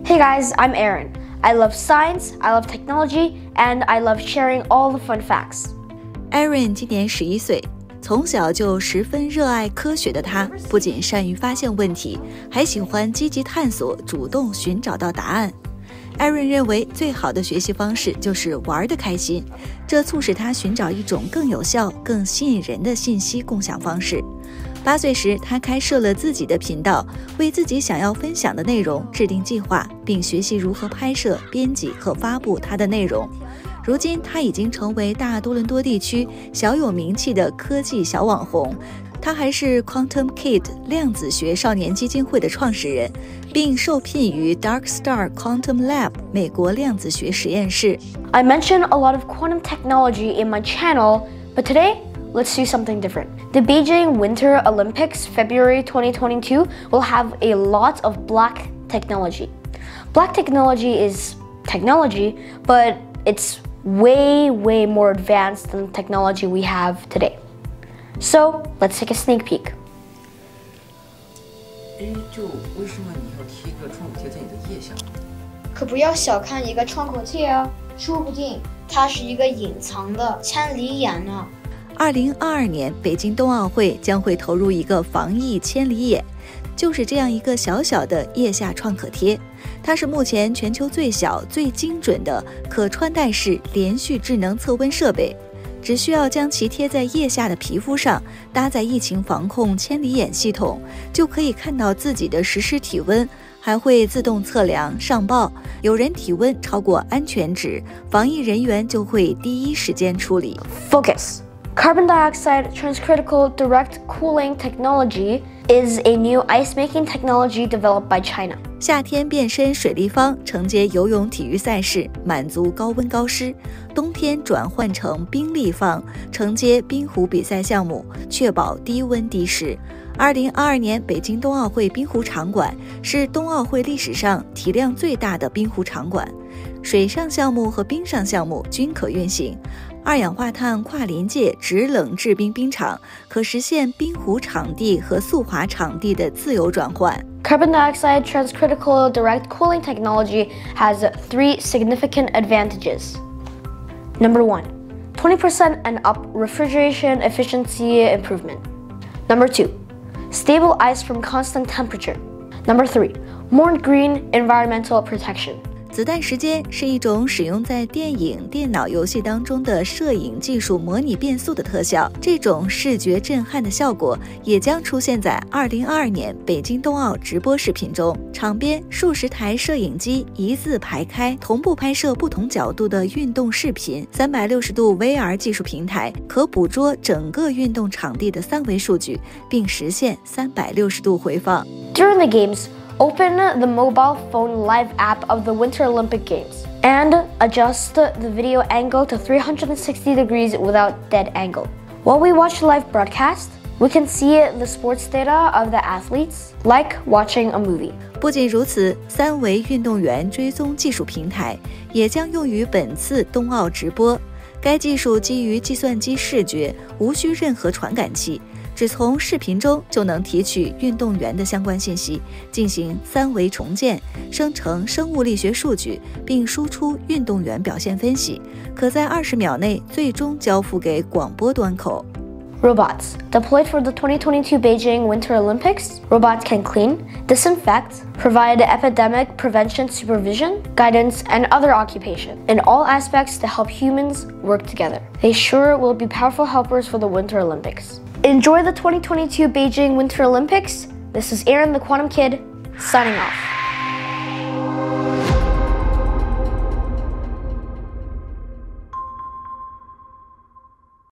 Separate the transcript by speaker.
Speaker 1: Hey guys, I'm Aaron. I love science, I love technology, and I love sharing all the fun facts.
Speaker 2: Aaron 今年11岁，从小就十分热爱科学的他，不仅善于发现问题，还喜欢积极探索，主动寻找到答案。Aaron 认为最好的学习方式就是玩得开心，这促使他寻找一种更有效、更吸引人的信息共享方式。8岁时，他开设了自己的频道，为自己想要分享的内容制定计划，并学习如何拍摄、编辑和发布他的内容。如今，他已经成为大多伦多地区小有名气的科技小网红。他还是 Quantum Kid 量子学少年基金会的创始人，并受聘于 Dark Star Quantum Lab 美国量子学实验室。
Speaker 1: I mention a lot of quantum technology in my channel, but today, let's do something different. The Beijing Winter Olympics, February 2022, will have a lot of black technology. Black technology is technology, but it's way more advanced than the technology we have today. So, let's take a sneak peek.
Speaker 3: 就为什么你要贴一个创口贴在你的腋下？
Speaker 4: 可不要小看一个创口贴啊，说不定它是一个隐藏的千里眼呢。
Speaker 2: 2022年北京冬奥会将会投入一个防疫千里眼，就是这样一个小小的腋下创可贴。它是目前全球最小、最精准的可穿戴式连续智能测温设备。只需要将其贴在腋下的皮肤上，搭载疫情防控千里眼系统，就可以看到自己的实时体温，还会自动测量上报。有人体温超过安全值，防疫人员就会第一时间处理。
Speaker 1: Focus. Carbon dioxide transcritical direct cooling technology is a new ice-making technology developed by China.
Speaker 2: 夏天变身水立方，承接游泳体育赛事，满足高温高湿；冬天转换成冰立方，承接冰壶比赛项目，确保低温低湿。2022年北京冬奥会冰壶场馆是冬奥会历史上体量最大的冰壶场馆，水上项目和冰上项目均可运行。二氧化碳跨临界制冷制冰冰场可实现冰壶场地和速滑场地的自由转换。
Speaker 1: Carbon dioxide transcritical direct cooling technology has 3 significant advantages. Number 1, 20% and up refrigeration efficiency improvement. Number 2, stable ice from constant temperature. Number 3, more green environmental protection.
Speaker 2: 子弹时间是一种使用在电影、电脑游戏当中的摄影技术模拟变速的特效，这种视觉震撼的效果也将出现在2022年北京冬奥直播视频中。场边数十台摄影机一字排开，同步拍摄不同角度的运动视频。360度 VR 技术平台可捕捉整个运动场地的3维数据，并实现360度回放。
Speaker 1: During the games, open the mobile phone live app of the Winter Olympic Games and adjust the video angle to 360 degrees without dead angle. While we watch the live broadcast, we can see the sports data of the athletes, like watching a movie.
Speaker 2: 不仅如此，3维运动员追踪技术平台也将用于本次冬奥直播。该技术基于计算机视觉，无需任何传感器。只从视频中就能提取运动员的相关信息，进行3维重建，生成生物力学数据，并输出运动员表现分析，可在20秒内最终交付给广播端口。
Speaker 1: Robots. Deployed for the 2022 Beijing Winter Olympics, robots can clean, disinfect, provide epidemic prevention supervision, guidance, and other occupation in all aspects to help humans work together. They sure will be powerful helpers for the Winter Olympics. Enjoy the 2022 Beijing Winter Olympics. This is Aaron the Quantum Kid, signing off.